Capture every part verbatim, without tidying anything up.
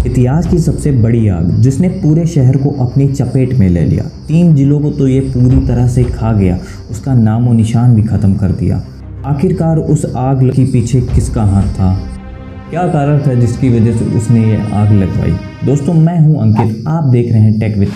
इतिहास की सबसे बड़ी आग जिसने पूरे शहर को अपनी चपेट में ले लिया। तीन जिलों को तो ये पूरी तरह से खा गया, उसका नामो निशान भी ख़त्म कर दिया। आखिरकार उस आग के पीछे किसका हाथ था? क्या कारण था जिसकी वजह से उसने ये आग लगवाई? दोस्तों, मैं हूं अंकित, आप देख रहे हैं टेक विद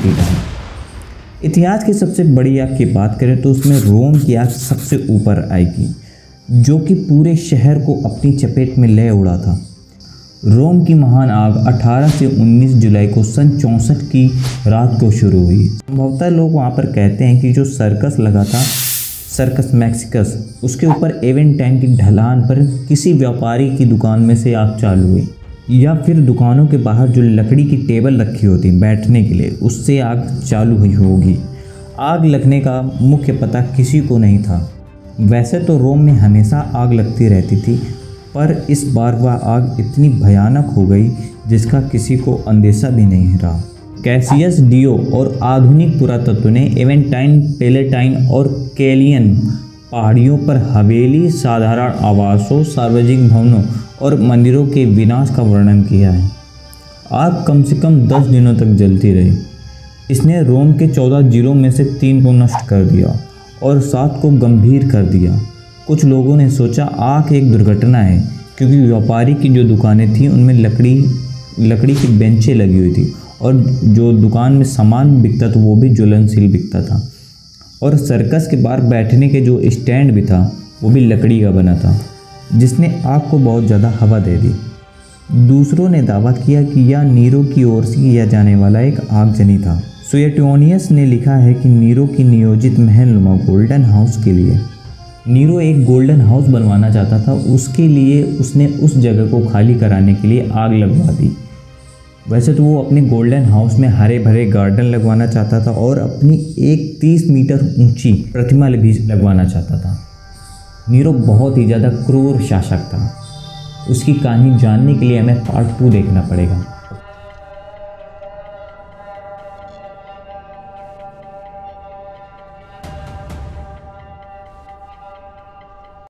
पीटर। इतिहास की सबसे बड़ी आग की बात करें तो उसमें रोम की आग सबसे ऊपर आएगी, जो कि पूरे शहर को अपनी चपेट में ले उड़ा था। रोम की महान आग अठारह से उन्नीस जुलाई को सन चौंसठ की रात को शुरू हुई। संभवतः लोग वहाँ पर कहते हैं कि जो सर्कस लगा था, सर्कस मैक्सिकस, उसके ऊपर एवेंटाइन की ढलान पर किसी व्यापारी की दुकान में से आग चालू हुई, या फिर दुकानों के बाहर जो लकड़ी की टेबल रखी होती बैठने के लिए, उससे आग चालू हुई होगी। आग लगने का मुख्य पता किसी को नहीं था। वैसे तो रोम में हमेशा आग लगती रहती थी, पर इस बार वह आग इतनी भयानक हो गई जिसका किसी को अंदेशा भी नहीं रहा। कैसियस डियो और आधुनिक पुरातत्व ने एवेंटाइन, पेलेटाइन और कैलियन पहाड़ियों पर हवेली, साधारण आवासों, सार्वजनिक भवनों और मंदिरों के विनाश का वर्णन किया है। आग कम से कम दस दिनों तक जलती रही। इसने रोम के चौदह जिलों में से तीन को नष्ट कर दिया और सात को गंभीर कर दिया। कुछ लोगों ने सोचा आग एक दुर्घटना है, क्योंकि व्यापारी की जो दुकानें थीं उनमें लकड़ी लकड़ी की बेंचें लगी हुई थी और जो दुकान में सामान बिकता था वो भी ज्वलनशील बिकता था, और सर्कस के बाहर बैठने के जो स्टैंड भी था वो भी लकड़ी का बना था, जिसने आग को बहुत ज़्यादा हवा दे दी। दूसरों ने दावा किया कि यह नीरो की ओर से किया जाने वाला एक आगजनी था। सुएटोनियस ने लिखा है कि नीरो की नियोजित महलनुमा गोल्डन हाउस के लिए नीरो एक गोल्डन हाउस बनवाना चाहता था, उसके लिए उसने उस जगह को खाली कराने के लिए आग लगवा दी। वैसे तो वो अपने गोल्डन हाउस में हरे भरे गार्डन लगवाना चाहता था और अपनी एक तीस मीटर ऊंची प्रतिमा भी लगवाना चाहता था। नीरो बहुत ही ज़्यादा क्रूर शासक था। उसकी कहानी जानने के लिए हमें पार्ट टू देखना पड़ेगा।